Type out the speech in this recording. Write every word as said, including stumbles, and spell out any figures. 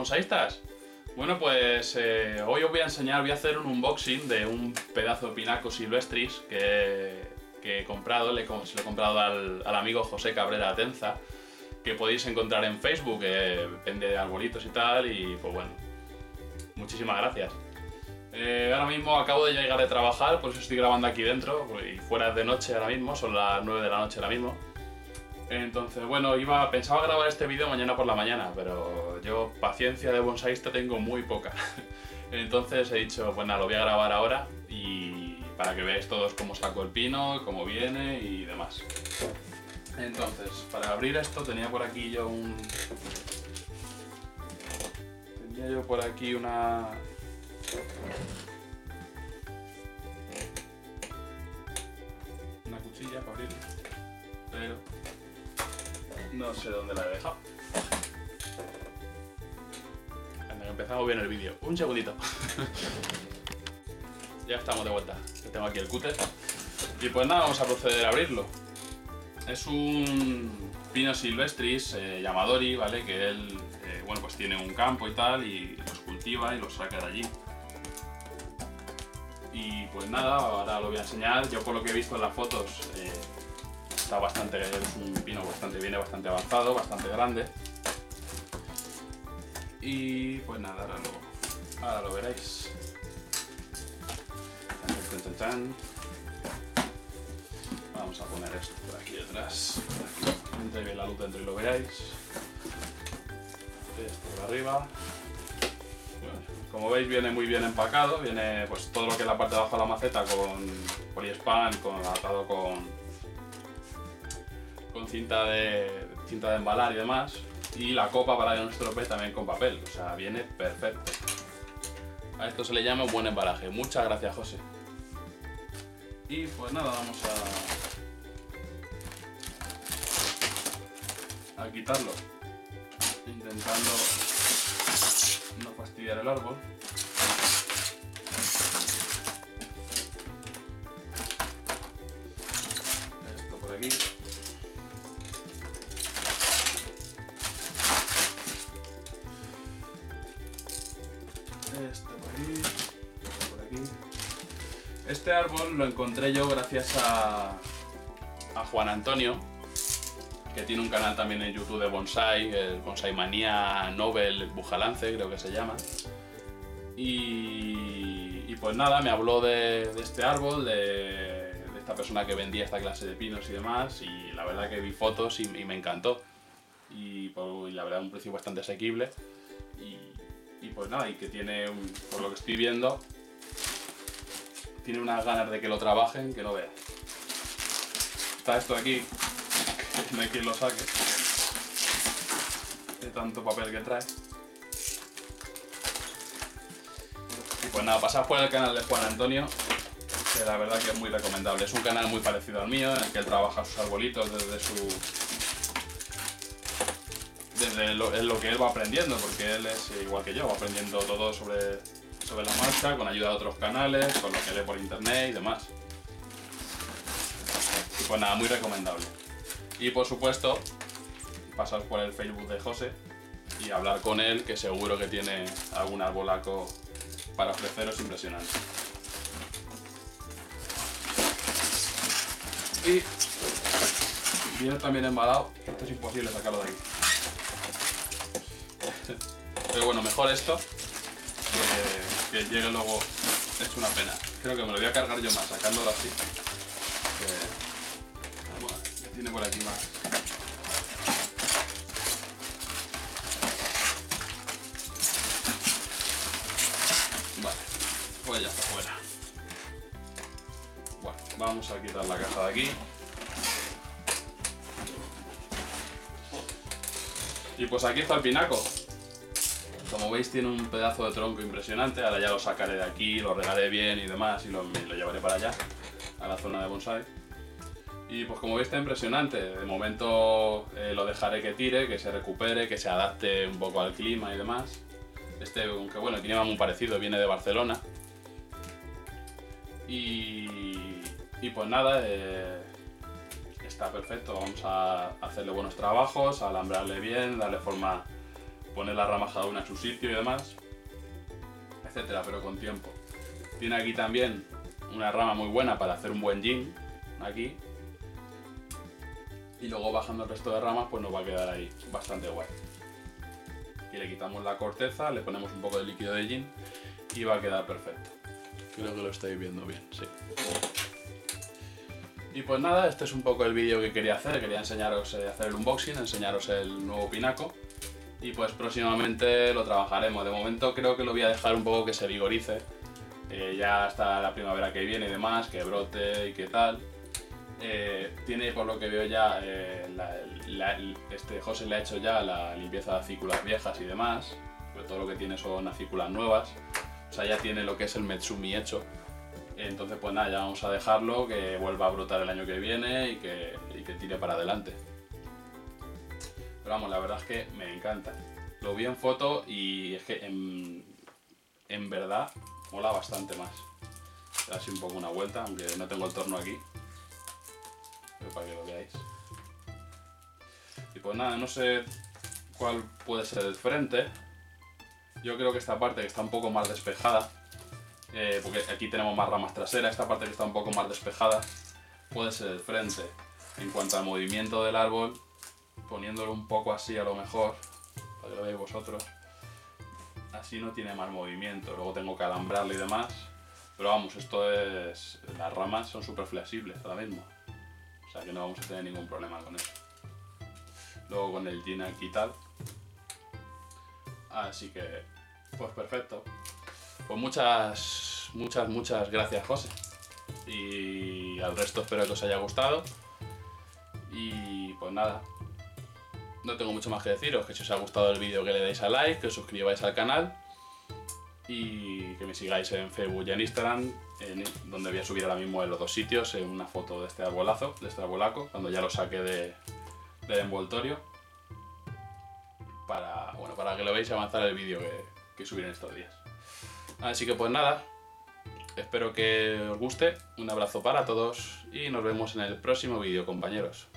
bonsaístas. Bueno, pues eh, hoy os voy a enseñar, voy a hacer un unboxing de un pedazo de pinaco silvestris que, que he comprado, le, se lo he comprado al, al amigo José Cabrera Atenza, que podéis encontrar en Facebook, que vende de arbolitos y tal, y pues bueno, muchísimas gracias. Eh, ahora mismo acabo de llegar de trabajar, por eso estoy grabando aquí dentro, y fuera de noche ahora mismo, son las nueve de la noche ahora mismo. Entonces, bueno, iba, pensaba grabar este vídeo mañana por la mañana, pero yo paciencia de bonsaísta tengo muy poca. Entonces he dicho, pues nada, lo voy a grabar ahora y para que veáis todos cómo saco el pino, cómo viene y demás. Entonces, para abrir esto tenía por aquí yo un... Tenía yo por aquí una... Una cuchilla para abrirlo, pero... no sé dónde la he dejado. Anda, empezamos bien el vídeo. Un segundito. Ya estamos de vuelta. Ya tengo aquí el cúter. Y pues nada, vamos a proceder a abrirlo. Es un pino silvestris eh, Yamadori, ¿vale? Que él, eh, bueno, pues tiene un campo y tal, y los cultiva y los saca de allí. Y pues nada, ahora lo voy a enseñar. Yo por lo que he visto en las fotos, eh, está bastante, es un pino bastante, viene bastante avanzado, bastante grande. Y pues nada, ahora lo, ahora lo veréis. Tan, tan, tan, tan. Vamos a poner esto por aquí detrás, por aquí, entre bien la luz dentro y lo veáis. Esto por arriba. Bueno, como veis viene muy bien empacado, viene pues todo lo que es la parte de abajo de la maceta con poliespan, con atado con con cinta de, cinta de embalar y demás, y la copa para que no se estropee también con papel, o sea, viene perfecto. A esto se le llama un buen embalaje. Muchas gracias, José. Y pues nada, vamos a, a quitarlo, intentando no fastidiar el árbol. Esto por aquí. Este por aquí, este por aquí. Este árbol lo encontré yo gracias a, a Juan Antonio, que tiene un canal también en YouTube de bonsai, el Bonsai Manía Nobel Bujalance, creo que se llama. Y, y pues nada, me habló de, de este árbol, de, de esta persona que vendía esta clase de pinos y demás, y la verdad que vi fotos y, y me encantó. Y, por, y la verdad un precio bastante asequible. Y, Y pues nada, y que tiene, un, por lo que estoy viendo, tiene unas ganas de que lo trabajen que no veas. Está esto aquí, que no hay quien lo saque, de tanto papel que trae. Y pues nada, pasad por el canal de Juan Antonio, que la verdad que es muy recomendable. Es un canal muy parecido al mío, en el que él trabaja sus arbolitos desde su... desde lo, es lo que él va aprendiendo, porque él es igual que yo, va aprendiendo todo sobre, sobre la marcha, con ayuda de otros canales, con lo que lee por internet y demás. Y pues nada, muy recomendable. Y por supuesto, pasaos por el Facebook de José y hablar con él, que seguro que tiene algún arbolaco para ofreceros impresionante. Y viene también embalado, esto es imposible sacarlo de aquí. Pero bueno, mejor esto que, que llegue luego. Es una pena. Creo que me lo voy a cargar yo más, sacándolo así. Que, bueno, que tiene por aquí más. Vale, pues ya está fuera. Bueno, vamos a quitar la caja de aquí. Y pues aquí está el pinaco. Como veis tiene un pedazo de tronco impresionante. Ahora ya lo sacaré de aquí, lo regaré bien y demás y lo, lo llevaré para allá, a la zona de bonsai. Y pues como veis está impresionante. De momento eh, lo dejaré que tire, que se recupere, que se adapte un poco al clima y demás. Este, aunque bueno, tiene muy parecido, viene de Barcelona. Y, y pues nada, eh, está perfecto. Vamos a hacerle buenos trabajos, a alambrarle bien, darle forma poner las ramas cada una en su sitio y demás, etcétera, pero con tiempo. Tiene aquí también una rama muy buena para hacer un buen gin, aquí. Y luego bajando el resto de ramas pues nos va a quedar ahí bastante guay. Aquí le quitamos la corteza, le ponemos un poco de líquido de gin y va a quedar perfecto. Creo que lo estáis viendo bien, sí. Y pues nada, este es un poco el vídeo que quería hacer. Quería enseñaros a eh, hacer el unboxing, enseñaros el nuevo pinaco. Y pues próximamente lo trabajaremos. De momento creo que lo voy a dejar un poco que se vigorice. Eh, ya hasta la primavera que viene y demás, que brote y qué tal. Eh, tiene, por lo que veo ya, eh, la, la, este José le ha hecho ya la limpieza de acículas viejas y demás. Pero todo lo que tiene son acículas nuevas. O sea, ya tiene lo que es el Metsumi hecho. Entonces pues nada, ya vamos a dejarlo, que vuelva a brotar el año que viene y que, y que tire para adelante. Pero vamos, la verdad es que me encanta. Lo vi en foto y es que en, en verdad mola bastante más. Voy a dar así un poco una vuelta, aunque no tengo el torno aquí. Pero para que lo veáis. Y pues nada, no sé cuál puede ser el frente. Yo creo que esta parte que está un poco más despejada, eh, porque aquí tenemos más ramas traseras, esta parte que está un poco más despejada puede ser el frente. En cuanto al movimiento del árbol, poniéndolo un poco así a lo mejor, para que lo veáis vosotros, así no tiene más movimiento. Luego tengo que alambrarle y demás, pero vamos, esto es... las ramas son súper flexibles ahora mismo, o sea que no vamos a tener ningún problema con eso. Luego con el gin aquí y tal, así que pues perfecto. Pues muchas, muchas, muchas gracias, José. Y al resto espero que os haya gustado. Y pues nada, no tengo mucho más que deciros, que si os ha gustado el vídeo que le deis a like, que os suscribáis al canal y que me sigáis en Facebook y en Instagram, en, donde voy a subir ahora mismo en los dos sitios en una foto de este arbolazo, de este arbolaco, cuando ya lo saque de, del envoltorio, para, bueno, para que lo veáis y avanzar el vídeo que, que subiré en estos días. Así que pues nada, espero que os guste, un abrazo para todos y nos vemos en el próximo vídeo, compañeros.